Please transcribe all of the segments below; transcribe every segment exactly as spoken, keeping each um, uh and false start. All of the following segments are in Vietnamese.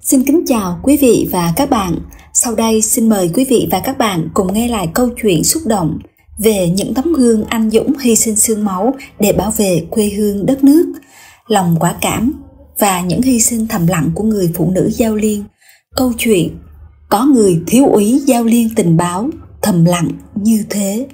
Xin kính chào quý vị và các bạn. Sau đây xin mời quý vị và các bạn cùng nghe lại câu chuyện xúc động về những tấm gương anh dũng hy sinh xương máu để bảo vệ quê hương đất nước, lòng quả cảm và những hy sinh thầm lặng của người phụ nữ Giao Liên. Câu chuyện có người thiếu úy Giao Liên tình báo thầm lặng như thế.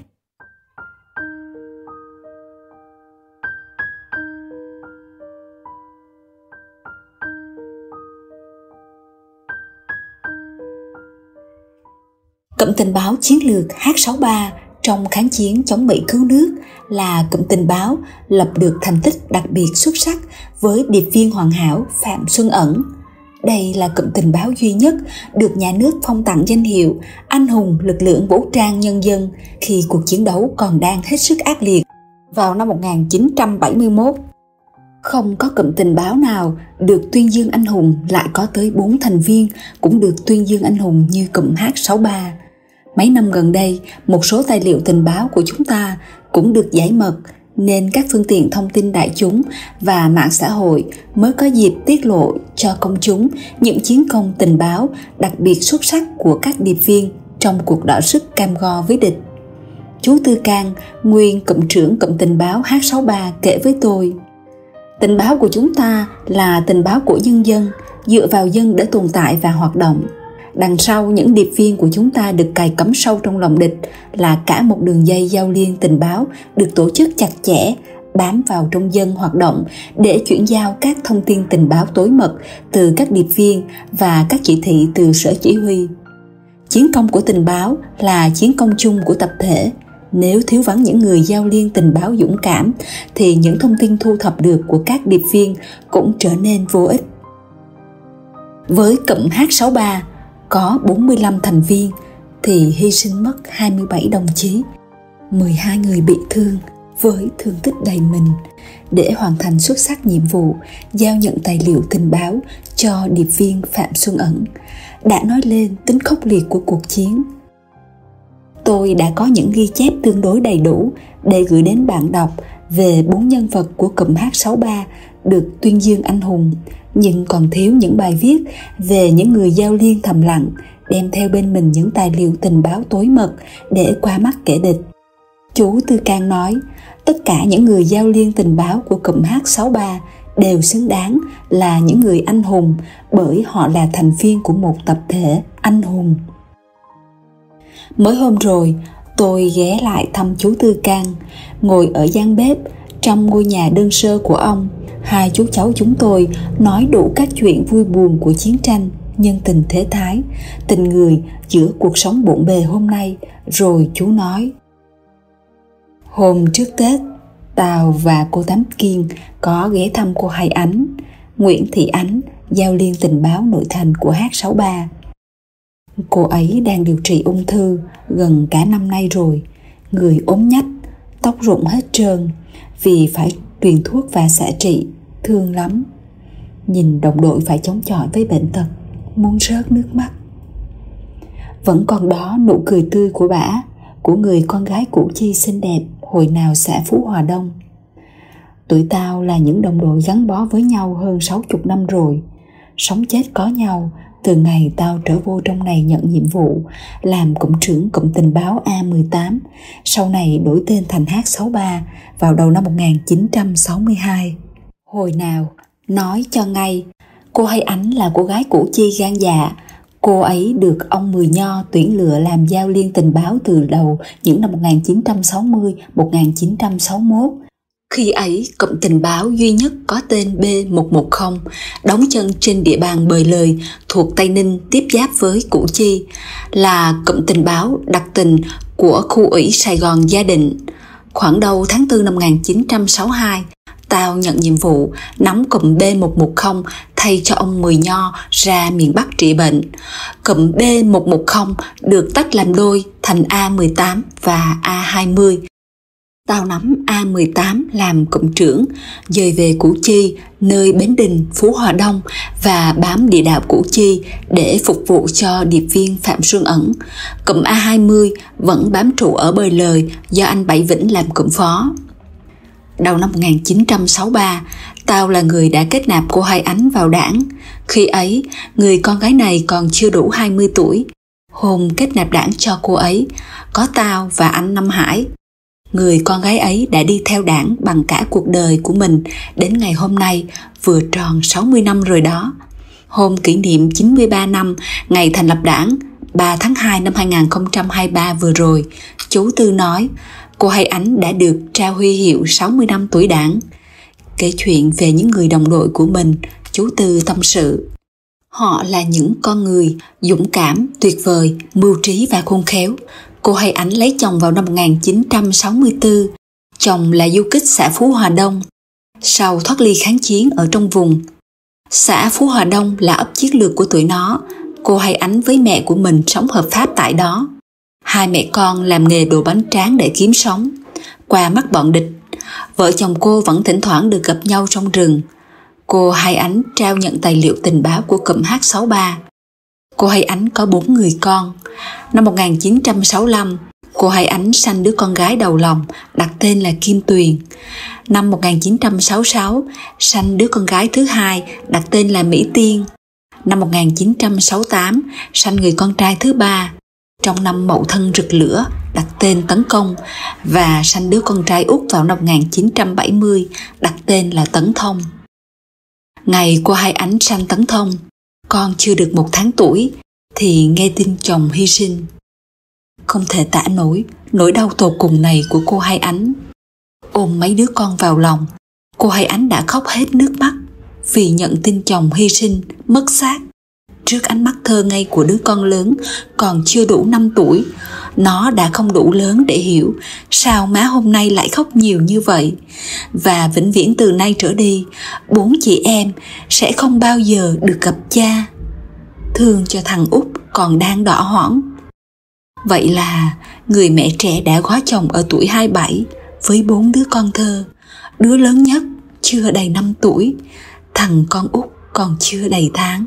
Cụm tình báo chiến lược H sáu ba trong kháng chiến chống Mỹ cứu nước là cụm tình báo lập được thành tích đặc biệt xuất sắc với điệp viên hoàn hảo Phạm Xuân Ẩn. Đây là cụm tình báo duy nhất được nhà nước phong tặng danh hiệu Anh hùng lực lượng vũ trang nhân dân khi cuộc chiến đấu còn đang hết sức ác liệt vào năm một nghìn chín trăm bảy mươi mốt. Không có cụm tình báo nào được tuyên dương anh hùng lại có tới bốn thành viên cũng được tuyên dương anh hùng như cụm H sáu ba. Mấy năm gần đây, một số tài liệu tình báo của chúng ta cũng được giải mật, nên các phương tiện thông tin đại chúng và mạng xã hội mới có dịp tiết lộ cho công chúng những chiến công tình báo đặc biệt xuất sắc của các điệp viên trong cuộc đọ sức cam go với địch. Chú Tư Cang, nguyên cụm trưởng cụm tình báo H sáu ba kể với tôi: tình báo của chúng ta là tình báo của nhân dân, dựa vào dân để tồn tại và hoạt động. Đằng sau những điệp viên của chúng ta được cài cắm sâu trong lòng địch là cả một đường dây giao liên tình báo được tổ chức chặt chẽ, bám vào trong dân hoạt động để chuyển giao các thông tin tình báo tối mật từ các điệp viên và các chỉ thị từ sở chỉ huy. Chiến công của tình báo là chiến công chung của tập thể. Nếu thiếu vắng những người giao liên tình báo dũng cảm thì những thông tin thu thập được của các điệp viên cũng trở nên vô ích. Với cụm H sáu ba có bốn mươi lăm thành viên thì hy sinh mất hai mươi bảy đồng chí, mười hai người bị thương với thương tích đầy mình để hoàn thành xuất sắc nhiệm vụ giao nhận tài liệu tình báo cho điệp viên Phạm Xuân Ẩn, đã nói lên tính khốc liệt của cuộc chiến. Tôi đã có những ghi chép tương đối đầy đủ để gửi đến bạn đọc về bốn nhân vật của cụm H sáu ba được tuyên dương anh hùng, nhưng còn thiếu những bài viết về những người giao liên thầm lặng, đem theo bên mình những tài liệu tình báo tối mật để qua mắt kẻ địch. Chú Tư Cang nói, tất cả những người giao liên tình báo của cụm H sáu ba đều xứng đáng là những người anh hùng bởi họ là thành viên của một tập thể anh hùng. Mới hôm rồi, tôi ghé lại thăm chú Tư Cang, ngồi ở gian bếp trong ngôi nhà đơn sơ của ông. Hai chú cháu chúng tôi nói đủ các chuyện vui buồn của chiến tranh, nhân tình thế thái, tình người giữa cuộc sống bộn bề hôm nay. Rồi chú nói: hôm trước Tết, Tào và cô Tám Kiên có ghé thăm cô Hai Ánh, Nguyễn Thị Ánh, giao liên tình báo nội thành của H sáu ba. Cô ấy đang điều trị ung thư gần cả năm nay rồi, người ốm nhách, tóc rụng hết trơn vì phải truyền thuốc và xạ trị, thương lắm. Nhìn đồng đội phải chống chọi với bệnh tật, muốn rớt nước mắt. Vẫn còn đó nụ cười tươi của bả, của người con gái Củ Chi xinh đẹp hồi nào xã Phú Hòa Đông. Tụi tao là những đồng đội gắn bó với nhau hơn sáu chục năm rồi, sống chết có nhau từ ngày tao trở vô trong này nhận nhiệm vụ làm cụm trưởng cụm tình báo A mười tám, sau này đổi tên thành H sáu ba vào đầu năm một nghìn chín trăm sáu mươi hai. Hồi nào, nói cho ngay, cô Hai Ánh là cô gái Củ Chi gan dạ. Cô ấy được ông Mười Nho tuyển lựa làm giao liên tình báo từ đầu những năm một nghìn chín trăm sáu mươi đến một nghìn chín trăm sáu mươi mốt. Khi ấy, cụm tình báo duy nhất có tên B một một không, đóng chân trên địa bàn Bời Lời thuộc Tây Ninh tiếp giáp với Củ Chi, là cụm tình báo đặc tình của khu ủy Sài Gòn Gia Định. Khoảng đầu tháng tư năm một nghìn chín trăm sáu mươi hai, tao nhận nhiệm vụ nắm cụm B một một không thay cho ông Mười Nho ra miền Bắc trị bệnh. Cụm B một một không được tách làm đôi thành A mười tám và A hai mươi. Tao nắm A mười tám làm cụm trưởng, dời về Củ Chi, nơi Bến Đình, Phú Hòa Đông và bám địa đạo Củ Chi để phục vụ cho điệp viên Phạm Xuân Ẩn. Cụm A hai mươi vẫn bám trụ ở Bời Lời do anh Bảy Vĩnh làm cụm phó. Đầu năm một nghìn chín trăm sáu mươi ba, Tao là người đã kết nạp cô Hai Ánh vào đảng. Khi ấy, người con gái này còn chưa đủ hai mươi tuổi. Hôm kết nạp đảng cho cô ấy, có tao và anh Năm Hải. Người con gái ấy đã đi theo đảng bằng cả cuộc đời của mình đến ngày hôm nay vừa tròn sáu mươi năm rồi đó. Hôm kỷ niệm chín mươi ba năm ngày thành lập đảng, ba tháng hai năm hai nghìn không trăm hai mươi ba vừa rồi, chú Tư nói cô Hai Ánh đã được trao huy hiệu sáu mươi năm tuổi đảng. Kể chuyện về những người đồng đội của mình, chú Tư tâm sự. Họ là những con người dũng cảm, tuyệt vời, mưu trí và khôn khéo. Cô Hai Ánh lấy chồng vào năm một nghìn chín trăm sáu mươi tư. Chồng là du kích xã Phú Hòa Đông. Sau thoát ly kháng chiến ở trong vùng, xã Phú Hòa Đông là ấp chiến lược của tụi nó. Cô Hai Ánh với mẹ của mình sống hợp pháp tại đó. Hai mẹ con làm nghề đồ bánh tráng để kiếm sống. Qua mắt bọn địch, vợ chồng cô vẫn thỉnh thoảng được gặp nhau trong rừng. Cô Hai Ánh trao nhận tài liệu tình báo của cụm H sáu ba. Cô Hai Ánh có bốn người con. Năm một nghìn chín trăm sáu mươi lăm, cô Hai Ánh sanh đứa con gái đầu lòng đặt tên là Kim Tuyền. Năm một nghìn chín trăm sáu mươi sáu, sanh đứa con gái thứ hai đặt tên là Mỹ Tiên. Năm một nghìn chín trăm sáu mươi tám, sanh người con trai thứ ba. Trong năm Mậu Thân rực lửa, đặt tên Tấn Công, và sanh đứa con trai út vào năm một nghìn chín trăm bảy mươi, đặt tên là Tấn Thông. Ngày cô Hai Ánh sanh Tấn Thông, con chưa được một tháng tuổi, thì nghe tin chồng hy sinh. Không thể tả nổi nỗi đau tột cùng này của cô Hai Ánh. Ôm mấy đứa con vào lòng, cô Hai Ánh đã khóc hết nước mắt vì nhận tin chồng hy sinh, mất xác. Trước ánh mắt thơ ngây của đứa con lớn còn chưa đủ năm tuổi, nó đã không đủ lớn để hiểu sao má hôm nay lại khóc nhiều như vậy. Và vĩnh viễn từ nay trở đi, bốn chị em sẽ không bao giờ được gặp cha. Thương cho thằng út còn đang đỏ hỏn. Vậy là người mẹ trẻ đã góa chồng ở tuổi hai mươi bảy với bốn đứa con thơ. Đứa lớn nhất chưa đầy năm tuổi, thằng con út còn chưa đầy tháng.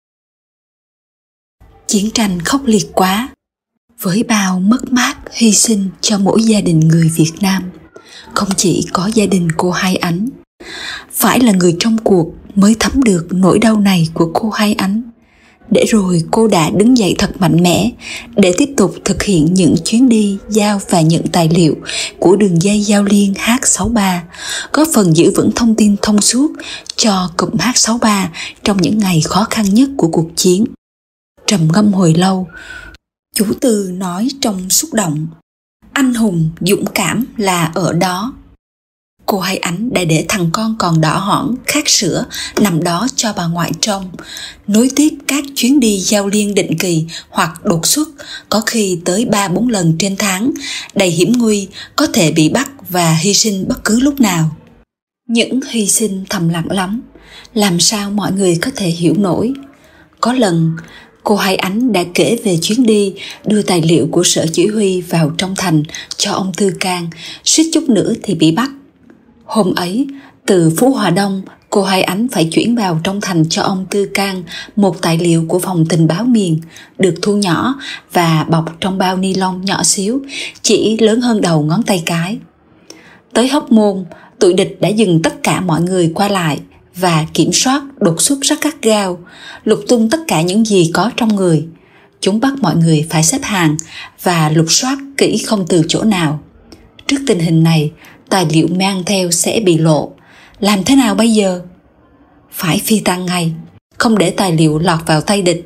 Chiến tranh khốc liệt quá, với bao mất mát hy sinh cho mỗi gia đình người Việt Nam. Không chỉ có gia đình cô Hai Ánh. Phải là người trong cuộc mới thấm được nỗi đau này của cô Hai Ánh. Để rồi cô đã đứng dậy thật mạnh mẽ để tiếp tục thực hiện những chuyến đi giao và nhận tài liệu của đường dây giao liên H sáu ba, góp phần giữ vững thông tin thông suốt cho cụm H sáu ba trong những ngày khó khăn nhất của cuộc chiến. Trầm ngâm hồi lâu, chú Tư nói trong xúc động: anh hùng dũng cảm là ở đó. Cô Hai Ánh đã để thằng con còn đỏ hỏn khát sữa nằm đó cho bà ngoại trông, nối tiếp các chuyến đi giao liên định kỳ hoặc đột xuất, có khi tới ba bốn lần trên tháng, đầy hiểm nguy, có thể bị bắt và hy sinh bất cứ lúc nào. Những hy sinh thầm lặng lắm, làm sao mọi người có thể hiểu nổi. Có lần, cô Hai Ánh đã kể về chuyến đi đưa tài liệu của sở chỉ huy vào trong thành cho ông Tư Cang, suýt chút nữa thì bị bắt. Hôm ấy, từ Phú Hòa Đông, cô Hai Ánh phải chuyển vào trong thành cho ông Tư Cang một tài liệu của phòng tình báo miền, được thu nhỏ và bọc trong bao ni lông nhỏ xíu, chỉ lớn hơn đầu ngón tay cái. Tới Hóc Môn, tụi địch đã dừng tất cả mọi người qua lại và kiểm soát đột xuất rất gắt gao, lục tung tất cả những gì có trong người. Chúng bắt mọi người phải xếp hàng và lục soát kỹ không từ chỗ nào. Trước tình hình này, tài liệu mang theo sẽ bị lộ. Làm thế nào bây giờ? Phải phi tang ngay, không để tài liệu lọt vào tay địch.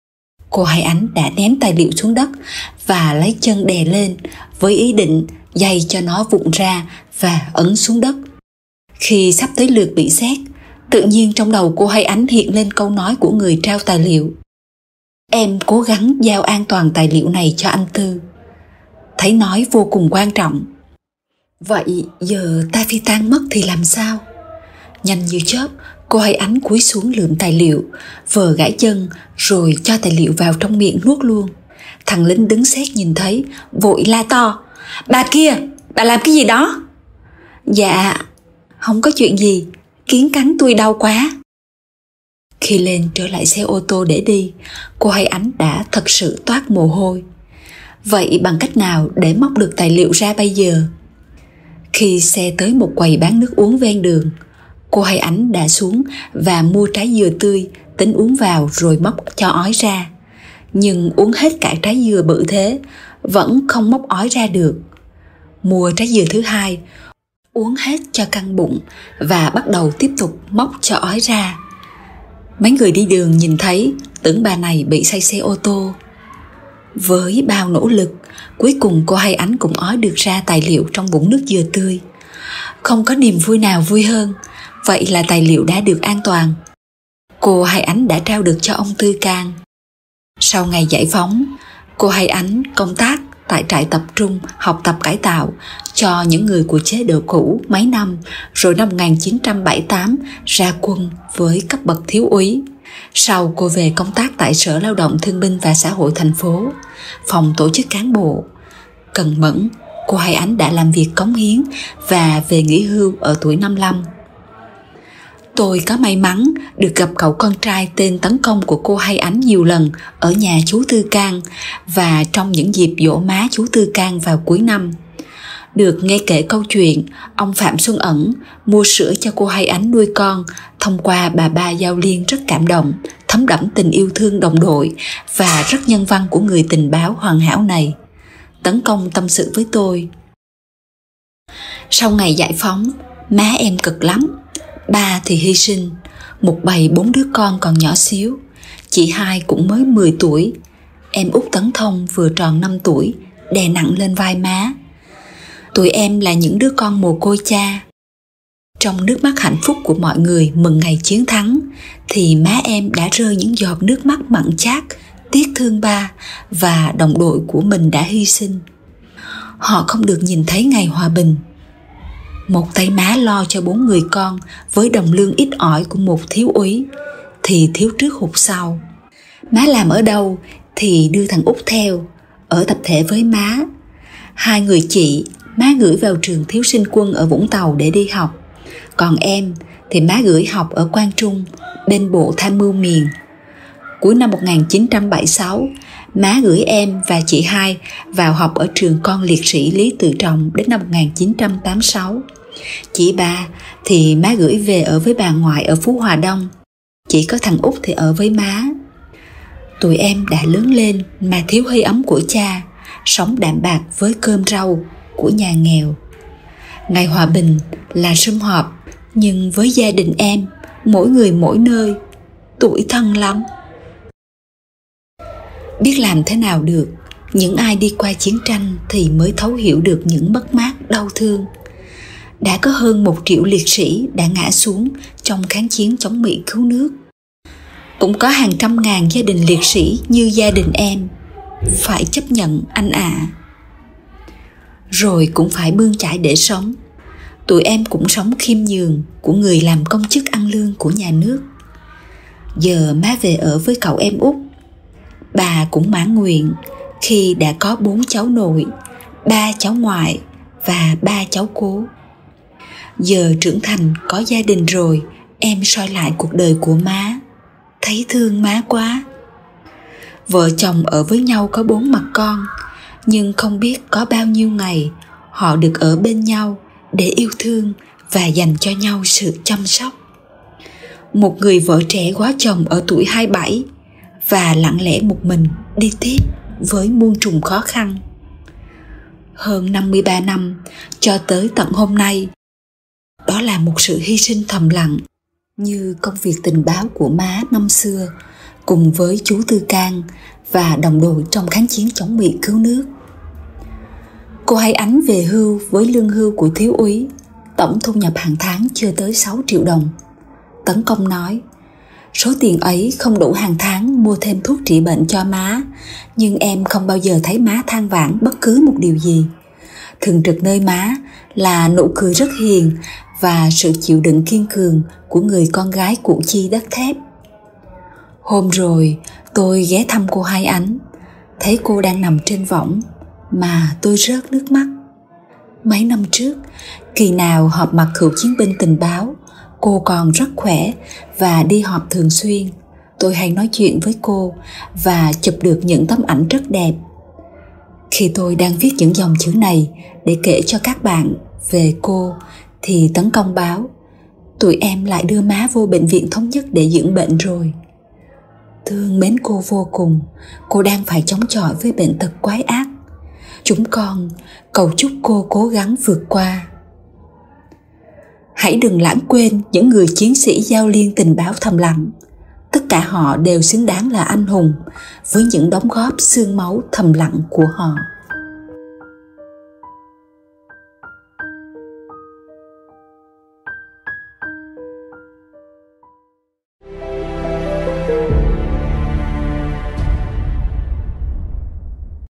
Cô Hai Ánh đã ném tài liệu xuống đất và lấy chân đè lên với ý định giày cho nó vụn ra và ấn xuống đất. Khi sắp tới lượt bị xét, tự nhiên trong đầu cô Hai Ánh hiện lên câu nói của người trao tài liệu: em cố gắng giao an toàn tài liệu này cho anh Tư. Thấy nói vô cùng quan trọng. Vậy giờ ta phi tang mất thì làm sao? Nhanh như chớp, cô Hai Ánh cúi xuống lượm tài liệu, vờ gãi chân rồi cho tài liệu vào trong miệng nuốt luôn. Thằng lính đứng xét nhìn thấy, vội la to: bà kia, bà làm cái gì đó? Dạ, không có chuyện gì, kiến cắn tôi đau quá. Khi lên trở lại xe ô tô để đi, cô Hai Ánh đã thật sự toát mồ hôi. Vậy bằng cách nào để móc được tài liệu ra bây giờ? Khi xe tới một quầy bán nước uống ven đường, Cô Hai Ánh đã xuống và mua trái dừa tươi, tính uống vào rồi móc cho ói ra. Nhưng uống hết cả trái dừa bự thế, vẫn không móc ói ra được. Mua trái dừa thứ hai, uống hết cho căng bụng và bắt đầu tiếp tục móc cho ói ra. Mấy người đi đường nhìn thấy tưởng bà này bị say xe ô tô. Với bao nỗ lực, cuối cùng cô Hai Ánh cũng ói được ra tài liệu trong vũng nước dừa tươi. Không có niềm vui nào vui hơn, vậy là tài liệu đã được an toàn. Cô Hai Ánh đã trao được cho ông Tư Can. Sau ngày giải phóng, cô Hai Ánh công tác tại trại tập trung học tập cải tạo cho những người của chế độ cũ mấy năm, rồi năm một nghìn chín trăm bảy mươi tám ra quân với cấp bậc thiếu úy. Sau cô về công tác tại Sở Lao động Thương binh và Xã hội thành phố, phòng tổ chức cán bộ. Cần mẫn, cô Hai Ánh đã làm việc cống hiến và về nghỉ hưu ở tuổi năm mươi lăm. Tôi có may mắn được gặp cậu con trai tên Tấn Công của cô Hai Ánh nhiều lần ở nhà chú Tư Can và trong những dịp giỗ má chú Tư Can vào cuối năm. Được nghe kể câu chuyện ông Phạm Xuân Ẩn mua sữa cho cô Hai Ánh nuôi con thông qua bà ba Giao Liên rất cảm động, thấm đẫm tình yêu thương đồng đội và rất nhân văn của người tình báo hoàn hảo này. Tấn Công tâm sự với tôi: sau ngày giải phóng, má em cực lắm. Ba thì hy sinh, một bầy bốn đứa con còn nhỏ xíu. Chị hai cũng mới mười tuổi. Em út Tấn Thông vừa tròn năm tuổi, đè nặng lên vai má. Tụi em là những đứa con mồ côi cha. Trong nước mắt hạnh phúc của mọi người mừng ngày chiến thắng, thì má em đã rơi những giọt nước mắt mặn chát, tiếc thương ba và đồng đội của mình đã hy sinh. Họ không được nhìn thấy ngày hòa bình. Một tay má lo cho bốn người con với đồng lương ít ỏi của một thiếu úy, thì thiếu trước hụt sau. Má làm ở đâu thì đưa thằng út theo, ở tập thể với má. Hai người chị, má gửi vào trường thiếu sinh quân ở Vũng Tàu để đi học. Còn em thì má gửi học ở Quang Trung, bên Bộ Tham mưu miền. Cuối năm một nghìn chín trăm bảy mươi sáu, má gửi em và chị hai vào học ở trường con liệt sĩ Lý Tự Trọng đến năm một nghìn chín trăm tám mươi sáu. Chị ba thì má gửi về ở với bà ngoại ở Phú Hòa Đông. Chỉ có thằng út thì ở với má. Tụi em đã lớn lên mà thiếu hơi ấm của cha, sống đạm bạc với cơm rau của nhà nghèo. Ngày hòa bình là sum họp, nhưng với gia đình em, mỗi người mỗi nơi, tủi thân lắm. Biết làm thế nào được, những ai đi qua chiến tranh thì mới thấu hiểu được những mất mát đau thương. Đã có hơn một triệu liệt sĩ đã ngã xuống trong kháng chiến chống Mỹ cứu nước. Cũng có hàng trăm ngàn gia đình liệt sĩ như gia đình em, phải chấp nhận anh ạ. À. Rồi cũng phải bươn chải để sống. Tụi em cũng sống khiêm nhường của người làm công chức ăn lương của nhà nước. Giờ má về ở với cậu em út. Bà cũng mãn nguyện khi đã có bốn cháu nội, ba cháu ngoại và ba cháu cố. Giờ trưởng thành có gia đình rồi, em soi lại cuộc đời của má, thấy thương má quá. Vợ chồng ở với nhau có bốn mặt con, nhưng không biết có bao nhiêu ngày họ được ở bên nhau để yêu thương và dành cho nhau sự chăm sóc. Một người vợ trẻ quá chồng ở tuổi hai mươi bảy và lặng lẽ một mình đi tiếp với muôn trùng khó khăn. Hơn năm mươi ba năm cho tới tận hôm nay, đó là một sự hy sinh thầm lặng, như công việc tình báo của má năm xưa cùng với chú Tư Can và đồng đội trong kháng chiến chống Mỹ cứu nước. Cô Hai Ánh về hưu với lương hưu của thiếu úy, tổng thu nhập hàng tháng chưa tới sáu triệu đồng. Tấn Công nói, số tiền ấy không đủ hàng tháng mua thêm thuốc trị bệnh cho má, nhưng em không bao giờ thấy má than vãn bất cứ một điều gì. Thường trực nơi má là nụ cười rất hiền và sự chịu đựng kiên cường của người con gái Củ Chi đất thép. Hôm rồi tôi ghé thăm cô Hai Ánh, thấy cô đang nằm trên võng mà tôi rớt nước mắt. Mấy năm trước, kỳ nào họp mặt cựu chiến binh tình báo, cô còn rất khỏe và đi họp thường xuyên. Tôi hay nói chuyện với cô và chụp được những tấm ảnh rất đẹp. Khi tôi đang viết những dòng chữ này để kể cho các bạn về cô, thì Tấn Công báo, tụi em lại đưa má vô bệnh viện Thống Nhất để dưỡng bệnh rồi. Thương mến cô vô cùng, cô đang phải chống chọi với bệnh tật quái ác. Chúng con cầu chúc cô cố gắng vượt qua. Hãy đừng lãng quên những người chiến sĩ giao liên tình báo thầm lặng. Tất cả họ đều xứng đáng là anh hùng với những đóng góp xương máu thầm lặng của họ.